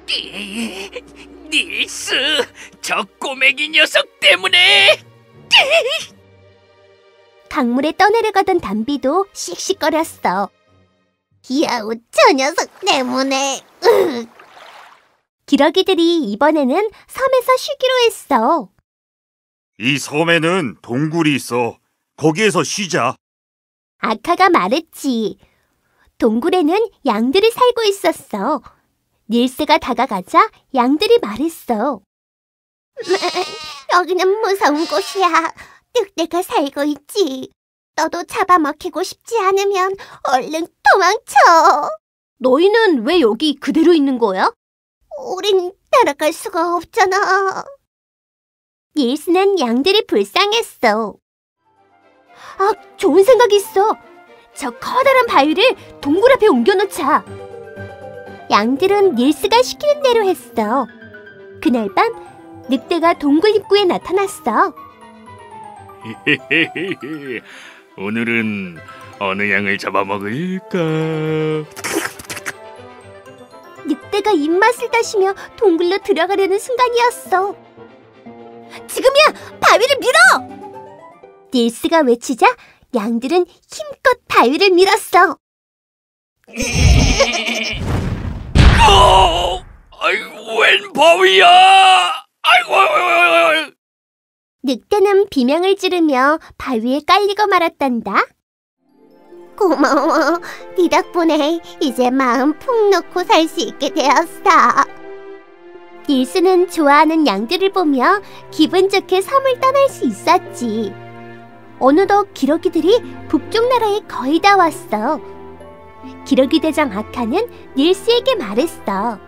닐스, 저 꼬맹이 녀석 때문에! 강물에 떠내려가던 담비도 씩씩거렸어. 야우, 저 녀석 때문에. 기러기들이 이번에는 섬에서 쉬기로 했어. 이 섬에는 동굴이 있어. 거기에서 쉬자. 아카가 말했지. 동굴에는 양들이 살고 있었어. 닐스가 다가가자 양들이 말했어. 여기는 무서운 곳이야. 늑대가 살고 있지. 너도 잡아먹히고 싶지 않으면 얼른 도망쳐. 너희는 왜 여기 그대로 있는 거야? 우린 따라갈 수가 없잖아. 닐스는 양들이 불쌍했어. 아, 좋은 생각이 있어. 저 커다란 바위를 동굴 앞에 옮겨놓자. 양들은 닐스가 시키는 대로 했어. 그날 밤 늑대가 동굴 입구에 나타났어. 오늘은 어느 양을 잡아먹을까? 늑대가 입맛을 다시며 동굴로 들어가려는 순간이었어. 지금이야! 바위를 밀어! 닐스가 외치자 양들은 힘껏 바위를 밀었어. 아이고, 웬 바위야! 아이고! 늑대는 비명을 지르며 바위에 깔리고 말았단다. 고마워. 네 덕분에 이제 마음 푹 놓고 살 수 있게 되었어. 닐스는 좋아하는 양들을 보며 기분 좋게 섬을 떠날 수 있었지. 어느덧 기러기들이 북쪽 나라에 거의 다 왔어. 기러기 대장 아카는 닐스에게 말했어.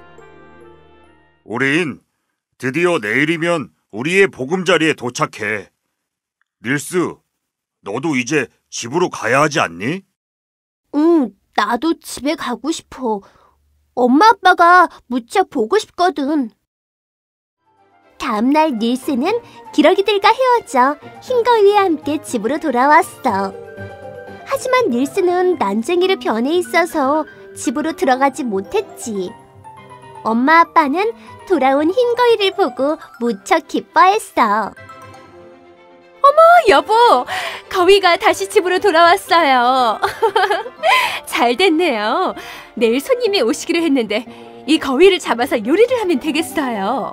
우린 드디어 내일이면 우리의 보금자리에 도착해. 닐스, 너도 이제 집으로 가야 하지 않니? 응, 나도 집에 가고 싶어. 엄마 아빠가 무척 보고 싶거든. 다음날 닐스는 기러기들과 헤어져 흰거위와 함께 집으로 돌아왔어. 하지만 닐스는 난쟁이로 변해 있어서 집으로 들어가지 못했지. 엄마 아빠는 돌아온 흰거위를 보고 무척 기뻐했어. 어머, 여보! 거위가 다시 집으로 돌아왔어요. 잘 됐네요. 내일 손님이 오시기로 했는데 이 거위를 잡아서 요리를 하면 되겠어요.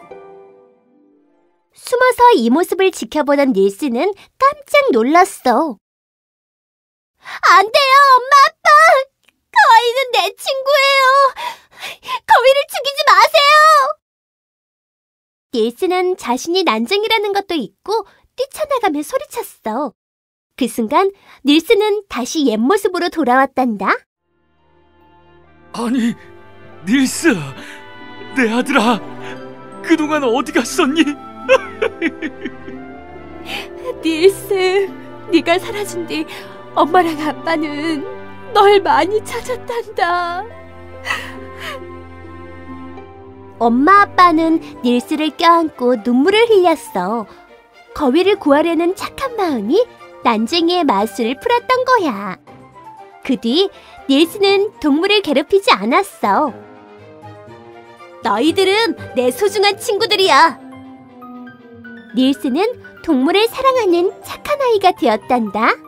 숨어서 이 모습을 지켜보던 닐스는 깜짝 놀랐어. 안 돼요, 엄마, 아빠! 거위는 내 친구예요. 거위를 죽이지 마세요. 닐스는 자신이 난쟁이라는 것도 잊고 뛰쳐나가며 소리쳤어. 그 순간 닐스는 다시 옛 모습으로 돌아왔단다. 아니, 닐스, 내 아들아, 그동안 어디 갔었니? 닐스, 네가 사라진 뒤 엄마랑 아빠는 널 많이 찾았단다. 엄마 아빠는 닐스를 껴안고 눈물을 흘렸어. 거위를 구하려는 착한 마음이 난쟁이의 마술을 풀었던 거야. 그 뒤 닐스는 동물을 괴롭히지 않았어. 너희들은 내 소중한 친구들이야. 닐스는 동물을 사랑하는 착한 아이가 되었단다.